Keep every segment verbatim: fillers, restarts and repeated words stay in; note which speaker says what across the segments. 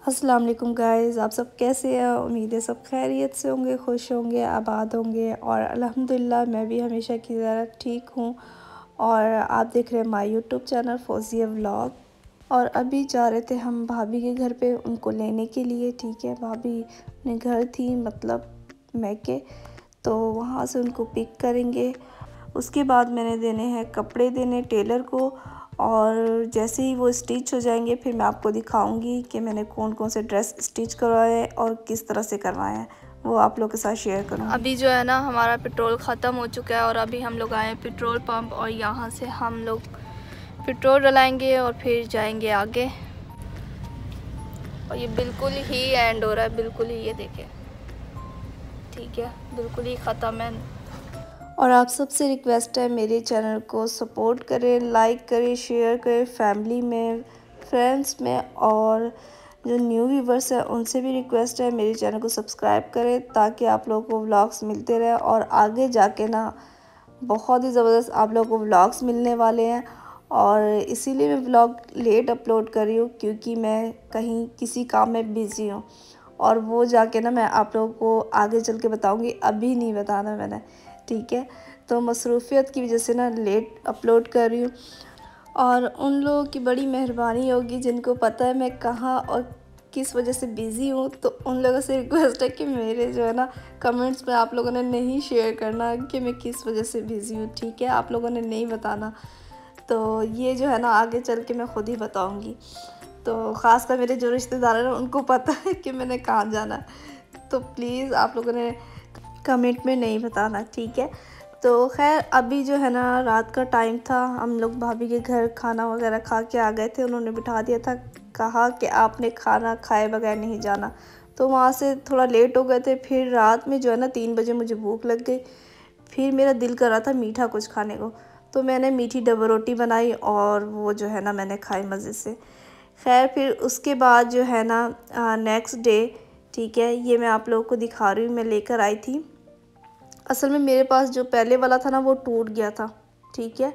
Speaker 1: अस्सलाम वालेकुम गाइस, आप सब कैसे हैं। उम्मीद है सब खैरियत से होंगे, खुश होंगे, आबाद होंगे और अल्हम्दुलिल्लाह मैं भी हमेशा की तरह ठीक हूँ। और आप देख रहे हैं my YouTube channel Fauzia vlog. और अभी जा रहे थे हम भाभी के घर पे उनको लेने के लिए। ठीक है, भाभी अपने घर थी मतलब मैके, तो वहाँ से उनको पिक करेंगे। उसके बाद मैंने देने हैं कपड़े देने टेलर को, और जैसे ही वो स्टिच हो जाएंगे फिर मैं आपको दिखाऊंगी कि मैंने कौन कौन से ड्रेस स्टिच करवाए हैं और किस तरह से करवाए हैं, वो आप लोग के साथ शेयर करूँगी। अभी जो है ना हमारा पेट्रोल ख़त्म हो चुका है और अभी हम लोग आए हैं पेट्रोल पंप, और यहाँ से हम लोग पेट्रोल डलाएंगे और फिर जाएंगे आगे। और ये बिल्कुल ही एंड हो रहा है, बिल्कुल ही, ये देखें, ठीक है, बिल्कुल ही ख़त्म है। और आप सबसे रिक्वेस्ट है मेरे चैनल को सपोर्ट करें, लाइक करें, शेयर करें, फैमिली में, फ्रेंड्स में, और जो न्यू व्यूवर्स हैं उनसे भी रिक्वेस्ट है मेरे चैनल को सब्सक्राइब करें ताकि आप लोगों को व्लॉग्स मिलते रहें। और आगे जाके ना बहुत ही ज़बरदस्त आप लोगों को व्लॉग्स मिलने वाले हैं। और इसीलिए मैं व्लॉग लेट अपलोड कर रही हूँ क्योंकि मैं कहीं किसी काम में बिज़ी हूँ, और वो जाके ना मैं आप लोगों को आगे चल के बताऊँगी, अभी नहीं बताना मैंने, ठीक है। तो मसरूफ़ियत की वजह से ना लेट अपलोड कर रही हूँ, और उन लोगों की बड़ी मेहरबानी होगी जिनको पता है मैं कहाँ और किस वजह से बिज़ी हूँ। तो उन लोगों से रिक्वेस्ट है कि मेरे जो है ना कमेंट्स में आप लोगों ने नहीं शेयर करना कि मैं किस वजह से बिज़ी हूँ, ठीक है, आप लोगों ने नहीं बताना। तो ये जो है ना आगे चल के मैं ख़ुद ही बताऊँगी। तो ख़ासकर मेरे जो रिश्तेदार हैं ना उनको पता है कि मैंने कहाँ जाना है, तो प्लीज़ आप लोगों ने कमेंट में नहीं बताना, ठीक है। तो खैर अभी जो है ना रात का टाइम था, हम लोग भाभी के घर खाना वगैरह खा के आ गए थे। उन्होंने बिठा दिया था, कहा कि आपने खाना खाए बगैर नहीं जाना, तो वहाँ से थोड़ा लेट हो गए थे। फिर रात में जो है ना तीन बजे मुझे भूख लग गई, फिर मेरा दिल कर रहा था मीठा कुछ खाने को, तो मैंने मीठी डबल रोटी बनाई और वो जो है ना मैंने खाई मज़े से। खैर फिर उसके बाद जो है ना नेक्स्ट डे, ठीक है, ये मैं आप लोगों को दिखा रही हूँ, मैं लेकर आई थी। असल में मेरे पास जो पहले वाला था ना वो टूट गया था, ठीक है,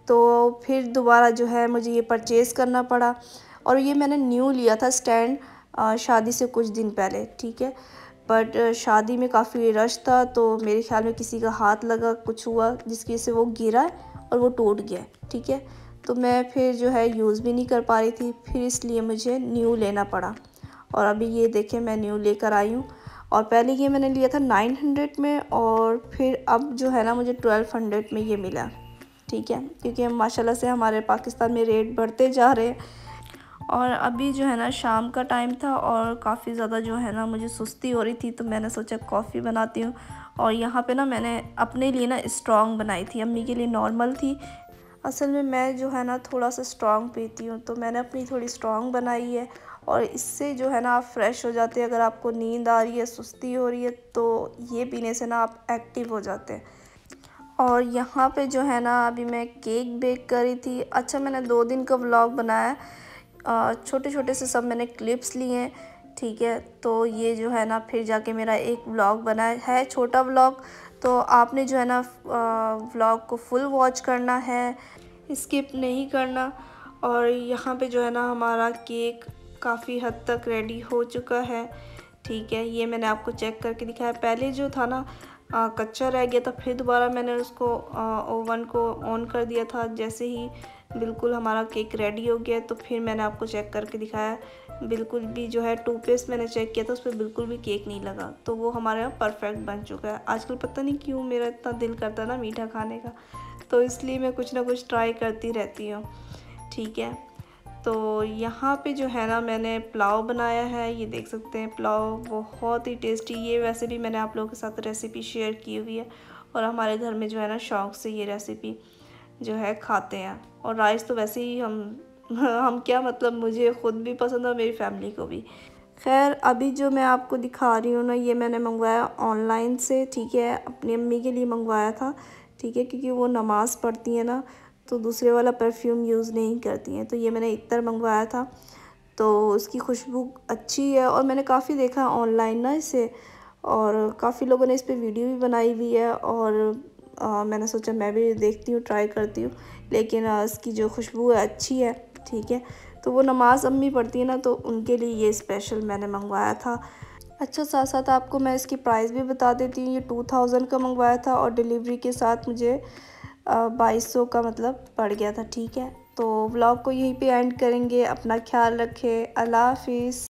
Speaker 1: तो फिर दोबारा जो है मुझे ये परचेज़ करना पड़ा। और ये मैंने न्यू लिया था स्टैंड शादी से कुछ दिन पहले, ठीक है, बट शादी में काफ़ी रश था तो मेरे ख्याल में किसी का हाथ लगा, कुछ हुआ जिसकी वजह से वो गिरा और वो टूट गया, ठीक है। तो मैं फिर जो है यूज़ भी नहीं कर पा रही थी, फिर इसलिए मुझे न्यू लेना पड़ा। और अभी ये देखें मैं न्यू लेकर आई हूँ, और पहले ये मैंने लिया था नाइन हंड्रेड में, और फिर अब जो है ना मुझे ट्वेल्व हंड्रेड में ये मिला, ठीक है, क्योंकि माशाल्लाह से हमारे पाकिस्तान में रेट बढ़ते जा रहे हैं। और अभी जो है ना शाम का टाइम था और काफ़ी ज़्यादा जो है ना मुझे सुस्ती हो रही थी, तो मैंने सोचा कॉफ़ी बनाती हूँ। और यहाँ पे ना मैंने अपने लिए ना स्ट्रॉन्ग बनाई थी, अम्मी के लिए नॉर्मल थी। असल में मैं जो है ना थोड़ा सा स्ट्रॉन्ग पीती हूँ, तो मैंने अपनी थोड़ी स्ट्रॉन्ग बनाई है, और इससे जो है ना आप फ्रेश हो जाते हैं। अगर आपको नींद आ रही है, सुस्ती हो रही है, तो ये पीने से ना आप एक्टिव हो जाते हैं। और यहाँ पे जो है ना अभी मैं केक बेक करी थी। अच्छा, मैंने दो दिन का व्लॉग बनाया, छोटे छोटे से सब मैंने क्लिप्स लिए हैं, ठीक है। तो ये जो है ना फिर जाके मेरा एक व्लॉग बना है, छोटा व्लॉग, तो आपने जो है ना व्लॉग को फुल वॉच करना है, स्किप नहीं करना। और यहाँ पे जो है ना हमारा केक काफ़ी हद तक रेडी हो चुका है, ठीक है, ये मैंने आपको चेक करके दिखाया। पहले जो था ना आ, कच्चा रह गया था, फिर दोबारा मैंने उसको आ, ओवन को ऑन कर दिया था। जैसे ही बिल्कुल हमारा केक रेडी हो गया तो फिर मैंने आपको चेक करके दिखाया, बिल्कुल भी जो है टूथपेस्ट मैंने चेक किया था उस पर बिल्कुल भी केक नहीं लगा, तो वो हमारे यहाँ परफेक्ट बन चुका है। आजकल पता नहीं क्यों मेरा इतना दिल करता है ना मीठा खाने का, तो इसलिए मैं कुछ ना कुछ ट्राई करती रहती हूँ, ठीक है। तो यहाँ पे जो है ना मैंने पुलाव बनाया है, ये देख सकते हैं, पुलाव बहुत ही टेस्टी। ये वैसे भी मैंने आप लोगों के साथ रेसिपी शेयर की हुई है, और हमारे घर में जो है ना शौक़ से ये रेसिपी जो है खाते हैं। और राइस तो वैसे ही हम हम क्या मतलब मुझे ख़ुद भी पसंद है और मेरी फैमिली को भी। खैर अभी जो मैं आपको दिखा रही हूँ ना, ये मैंने मंगवाया ऑनलाइन से, ठीक है, अपनी अम्मी के लिए मंगवाया था, ठीक है, क्योंकि वो नमाज़ पढ़ती है ना, तो दूसरे वाला परफ्यूम यूज़ नहीं करती हैं। तो ये मैंने इत्तर मंगवाया था, तो उसकी खुशबू अच्छी है, और मैंने काफ़ी देखा ऑनलाइन ना इसे, और काफ़ी लोगों ने इस पर वीडियो भी बनाई हुई है, और आ, मैंने सोचा मैं भी देखती हूँ, ट्राई करती हूँ, लेकिन आ, इसकी जो खुशबू है अच्छी है, ठीक है। तो वो नमाज़ अम्मी पढ़ती है ना, तो उनके लिए ये स्पेशल मैंने मंगवाया था। अच्छा, साथ साथ आपको मैं इसकी प्राइस भी बता देती हूँ। ये टू थाउजेंड का मंगवाया था और डिलीवरी के साथ मुझे बाईस सौ का मतलब पड़ गया था। ठीक है, तो व्लॉग को यहीं पे एंड करेंगे। अपना ख्याल रखें। अल्लाह हाफिज़।